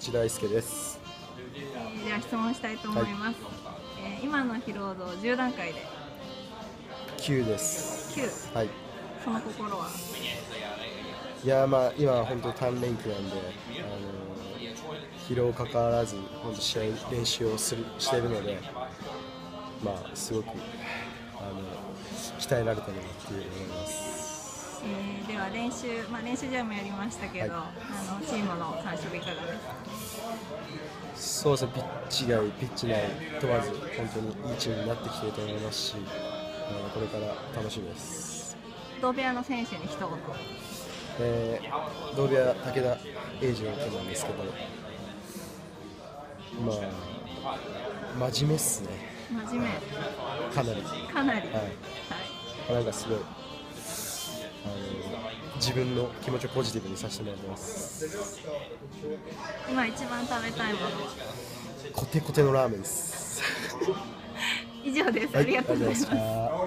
内大輔です。 では質問したいと思います。今の疲労度10段階で 9です。 9。 はい。 その心は？ いや今は本当に単連休なんで、疲労かからず本当試合練習をしているので、すごく鍛えられたなっていう思います。 では練習試合もやりましたけど、チームの感触いかがですか？ そうですね、ピッチ外、ピッチ内問わず本当にいいチームになってきていると思いますし、これから楽しみです。 同部屋の選手に一言。 同部屋、武田英二の件なんですけど、真面目っすね。 真面目。 かなり。 かなり。 なんかすごい自分の気持ちをポジティブにさせてもらってます。 今一番食べたいものは？ コテコテのラーメンです。 以上です。ありがとうございます。